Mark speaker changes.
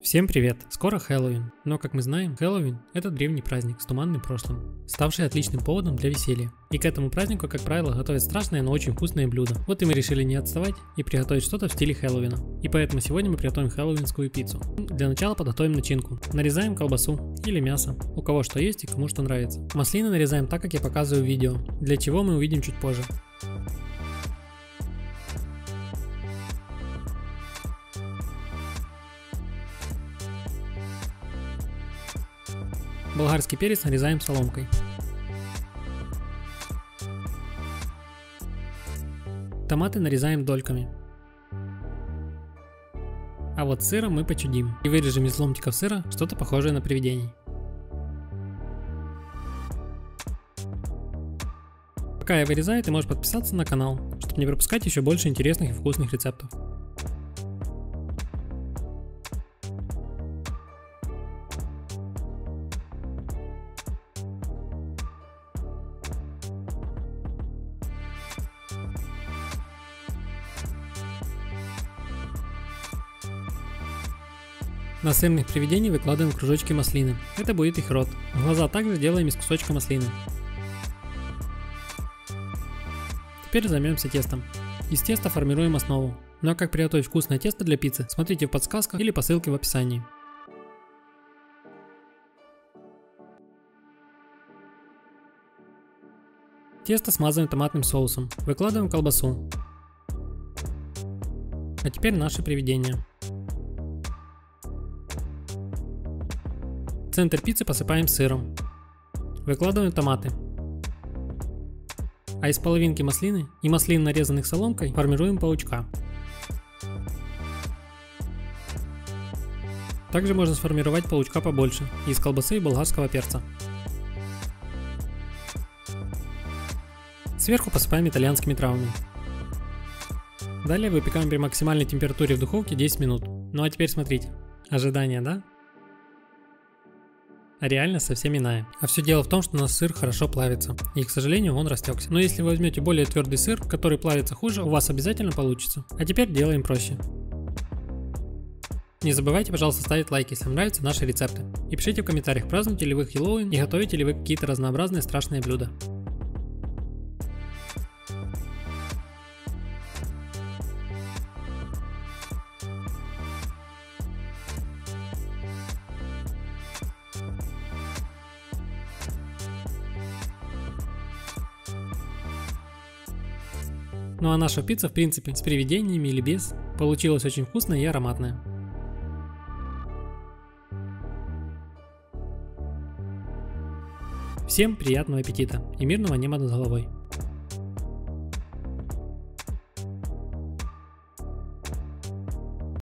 Speaker 1: Всем привет! Скоро Хэллоуин, но как мы знаем, Хэллоуин – это древний праздник с туманным прошлым, ставший отличным поводом для веселья. И к этому празднику, как правило, готовят страшные, но очень вкусные блюда. Вот и мы решили не отставать и приготовить что-то в стиле Хэллоуина. И поэтому сегодня мы приготовим хэллоуинскую пиццу. Для начала подготовим начинку. Нарезаем колбасу или мясо, у кого что есть и кому что нравится. Маслины нарезаем так, как я показываю в видео, для чего мы увидим чуть позже. Болгарский перец нарезаем соломкой. Томаты нарезаем дольками. А вот сыром мы почудим и вырежем из ломтиков сыра что-то похожее на привидений. Пока я вырезаю, ты можешь подписаться на канал, чтобы не пропускать еще больше интересных и вкусных рецептов. На сырных привидений выкладываем кружочки маслины. Это будет их рот. Глаза также делаем из кусочка маслины. Теперь займемся тестом. Из теста формируем основу. Ну а как приготовить вкусное тесто для пиццы, смотрите в подсказках или по ссылке в описании. Тесто смазываем томатным соусом. Выкладываем колбасу. А теперь наши привидения. Центр пиццы посыпаем сыром. Выкладываем томаты. А из половинки маслины и маслин, нарезанных соломкой, формируем паучка. Также можно сформировать паучка побольше, из колбасы и болгарского перца. Сверху посыпаем итальянскими травами. Далее выпекаем при максимальной температуре в духовке 10 минут. Ну а теперь смотрите. Ожидание, да? А реальность совсем иная. А все дело в том, что у нас сыр хорошо плавится, и, к сожалению, он растекся. Но если вы возьмете более твердый сыр, который плавится хуже, у вас обязательно получится. А теперь делаем проще. Не забывайте, пожалуйста, ставить лайк, если вам нравятся наши рецепты. И пишите в комментариях, празднуете ли вы Хэллоуин и готовите ли вы какие-то разнообразные страшные блюда. Ну а наша пицца, в принципе, с привидениями или без, получилась очень вкусная и ароматная. Всем приятного аппетита и мирного неба над головой.